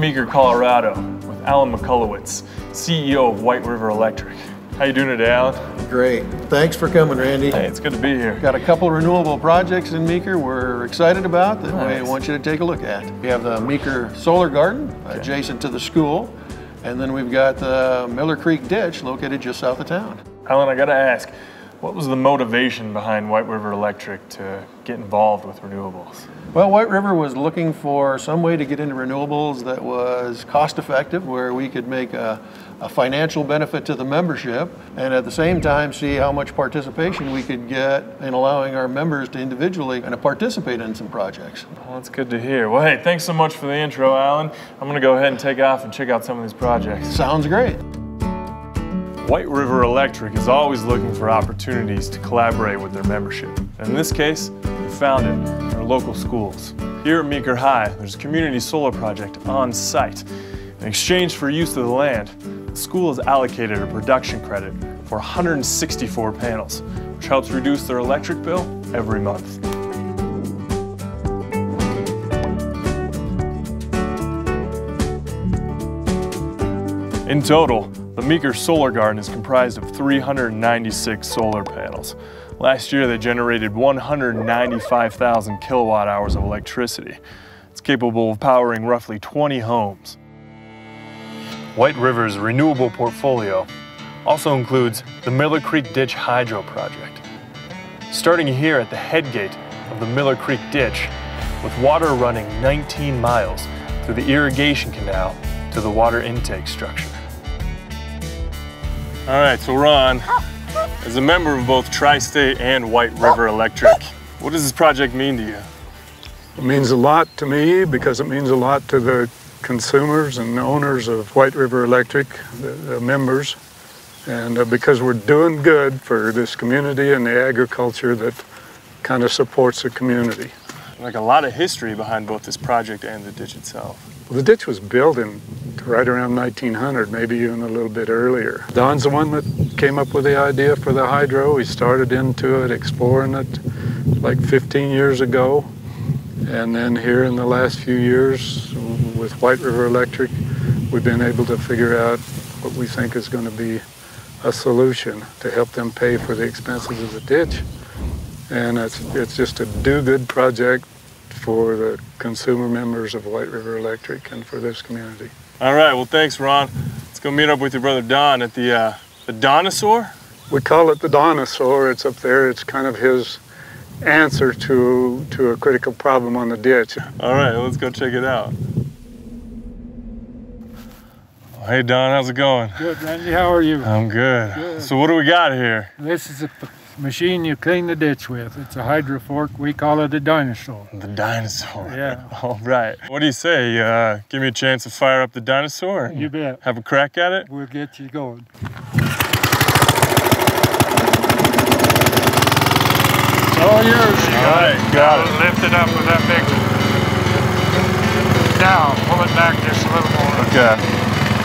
Meeker Colorado with Alan MICHALEWICZ, CEO of White River Electric. How you doing today, Alan? Great. Thanks for coming, Randy. Hey, it's good to be here. Got a couple renewable projects in Meeker we're excited about that Nice. we want you to take a look at. We have the Meeker Solar Garden adjacent to the school, and then we've got the Miller Creek Ditch located just south of town. Alan, I gotta ask, what was the motivation behind White River Electric to get involved with renewables? Well, White River was looking for some way to get into renewables that was cost effective, where we could make a financial benefit to the membership, and at the same time see how much participation we could get in allowing our members to individually participate in some projects. Well, that's good to hear. Well, hey, thanks so much for the intro, Alan. I'm gonna go ahead and take off and check out some of these projects. Sounds great. White River Electric is always looking for opportunities to collaborate with their membership. And in this case, we found it in our local schools. Here at Meeker High, there's a community solar project on site. In exchange for use of the land, the school is allocated a production credit for 164 panels, which helps reduce their electric bill every month. In total, the Meeker Solar Garden is comprised of 396 solar panels. Last year, they generated 195,000 kilowatt hours of electricity. It's capable of powering roughly 20 homes. White River's renewable portfolio also includes the Miller Creek Ditch Hydro project. Starting here at the head gate of the Miller Creek Ditch, with water running 19 miles through the irrigation canal to the water intake structure. All right, so Ron, as a member of both Tri-State and White River Electric, what does this project mean to you? It means a lot to me because it means a lot to the consumers and owners of White River Electric, the members, and because we're doing good for this community and the agriculture that kind of supports the community. Like a lot of history behind both this project and the ditch itself. Well, the ditch was built in right around 1900, maybe even a little bit earlier. Don's the one that came up with the idea for the hydro. He started into it, exploring it like 15 years ago. And then here in the last few years with White River Electric, we've been able to figure out what we think is going to be a solution to help them pay for the expenses of the ditch. And it's just a do-good project for the consumer members of White River Electric and for this community. All right, well, thanks, Ron. Let's go meet up with your brother Don at the Dinosaur? We call it the Dinosaur. It's up there. It's kind of his answer to a critical problem on the ditch. All right, well, let's go check it out. Oh, hey, Don, how's it going? Good, Randy. How are you? I'm good. Good. So what do we got here? This is a machine you clean the ditch with. It's a hydro fork. We call it a dinosaur. The Dinosaur. Yeah. All right. What do you say? Give me a chance to fire up the Dinosaur? You bet. Have a crack at it? We'll get you going. It's all yours. All right, got it. Lift it up with that big one. Now, pull it back just a little more. Okay.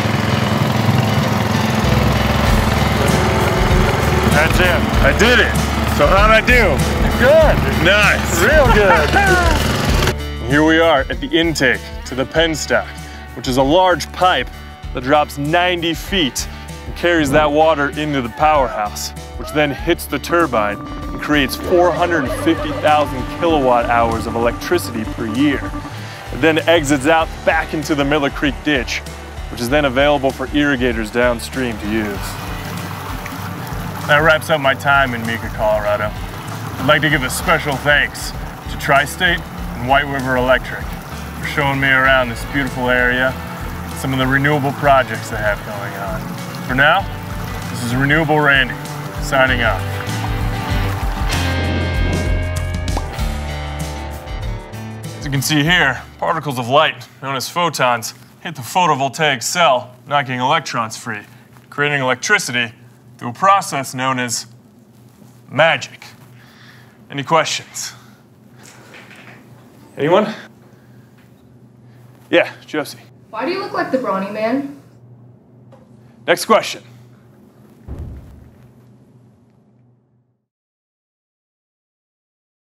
That's it. I did it. So how'd I do? Good. Nice. Real good. Here we are at the intake to the pen stack, which is a large pipe that drops 90 feet and carries that water into the powerhouse, which then hits the turbine and creates 450,000 kilowatt hours of electricity per year. It then exits out back into the Miller Creek Ditch, which is then available for irrigators downstream to use. That wraps up my time in Meeker, Colorado. I'd like to give a special thanks to Tri-State and White River Electric for showing me around this beautiful area and some of the renewable projects they have going on. For now, this is Renewable Randy, signing off. As you can see here, particles of light, known as photons, hit the photovoltaic cell, knocking electrons free, creating electricity through a process known as magic. Any questions? Anyone? Yeah, Josie. Why do you look like the Brawny Man? Next question.